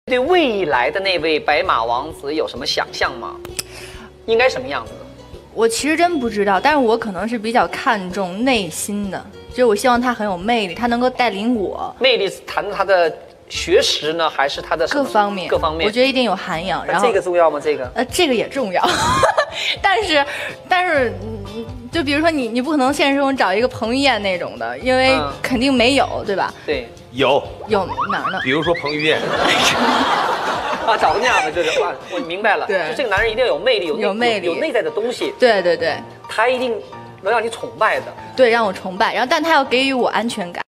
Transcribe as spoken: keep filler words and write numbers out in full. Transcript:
对未来的那位白马王子有什么想象吗？应该什么样子的？ 我其实真不知道，但是我可能是比较看重内心的，就是我希望他很有魅力，他能够带领我。 魅力是谈他的学识呢，还是他的各方面？ 各方面， 我觉得一定有涵养。然后这个重要吗？这个？ 呃，这个也重要，但是但是。就比如说你，你不可能现实中找一个彭于晏那种的，因为肯定没有，对吧？ 对， 有有哪儿呢？ 比如说彭于晏啊，找个那样的就是哇，我明白了， 对， 就这个男人一定要有魅力，有有魅力， 有内在的东西。 对对对， 他一定能让你崇拜的， 对，让我崇拜，然后但他要给予我安全感。